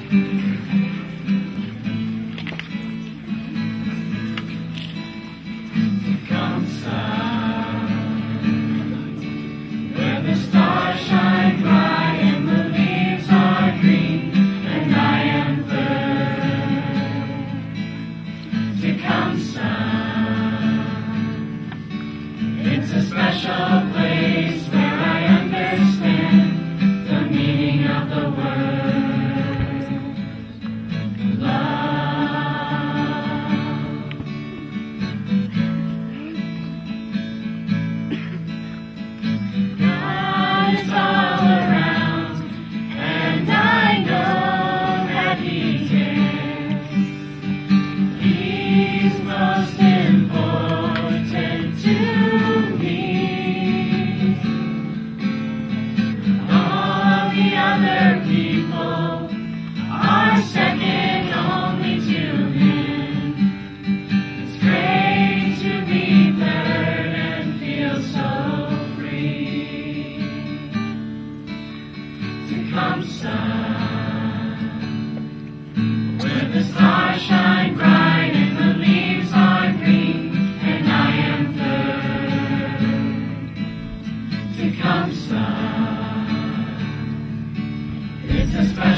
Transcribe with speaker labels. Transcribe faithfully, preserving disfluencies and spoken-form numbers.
Speaker 1: It's a special place where I understand the meaning of the word love. God is all around, and I know that He cares. He's most important to me. All the other people are second only to Him. It's great to be third and feel so free. Tecumseh, where the stars shine bright and the leaves are green, and I am third. Tecumseh, it's a special